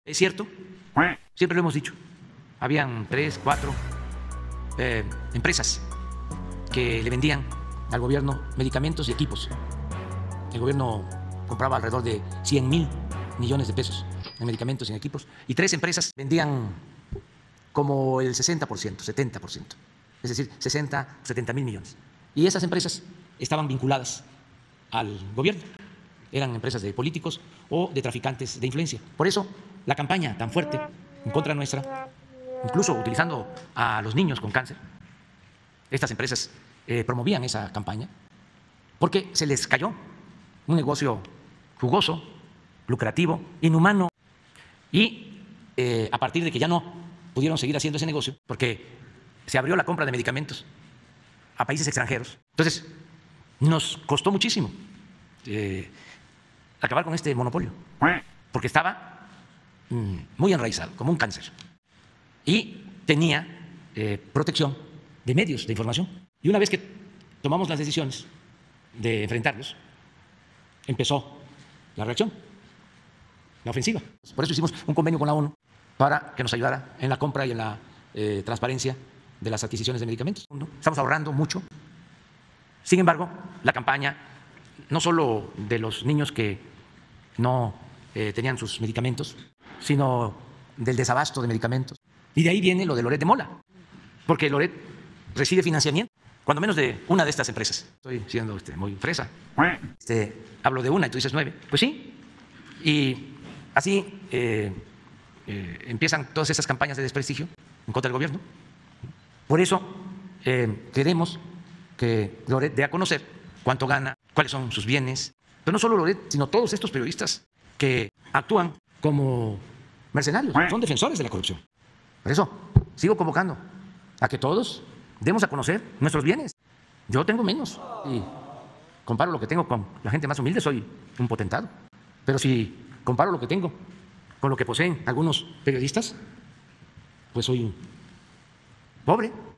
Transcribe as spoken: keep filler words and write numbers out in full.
Es cierto, siempre lo hemos dicho, habían tres, cuatro eh, empresas que le vendían al gobierno medicamentos y equipos. El gobierno compraba alrededor de cien mil millones de pesos en medicamentos y en equipos, y tres empresas vendían como el sesenta por ciento, setenta por ciento, es decir, sesenta, setenta mil millones. Y esas empresas estaban vinculadas al gobierno, eran empresas de políticos o de traficantes de influencia. Por eso la campaña tan fuerte en contra nuestra, incluso utilizando a los niños con cáncer, estas empresas eh, promovían esa campaña porque se les cayó un negocio jugoso, lucrativo, inhumano, y eh, a partir de que ya no pudieron seguir haciendo ese negocio porque se abrió la compra de medicamentos a países extranjeros. Entonces, nos costó muchísimo eh, acabar con este monopolio, porque estaba mm, muy enraizado, como un cáncer, y tenía eh, protección de medios de información. Y una vez que tomamos las decisiones de enfrentarlos, empezó la reacción, la ofensiva. Por eso hicimos un convenio con la ONU para que nos ayudara en la compra y en la eh, transparencia de las adquisiciones de medicamentos. Estamos ahorrando mucho. Sin embargo, la campaña, no solo de los niños que no eh, tenían sus medicamentos, sino del desabasto de medicamentos. Y de ahí viene lo de Loret de Mola, porque Loret recibe financiamiento, cuando menos de una de estas empresas. Estoy siendo este, muy fresa. Este, hablo de una y tú dices nueve. Pues sí. Y así eh, eh, empiezan todas esas campañas de desprestigio en contra del gobierno. Por eso eh, queremos que Loret dé a conocer cuánto gana, cuáles son sus bienes. Pero no solo Loret, sino todos estos periodistas que actúan como mercenarios, son defensores de la corrupción. Por eso sigo convocando a que todos demos a conocer nuestros bienes. Yo tengo menos y comparo lo que tengo con la gente más humilde, soy un potentado. Pero si comparo lo que tengo con lo que poseen algunos periodistas, pues soy pobre.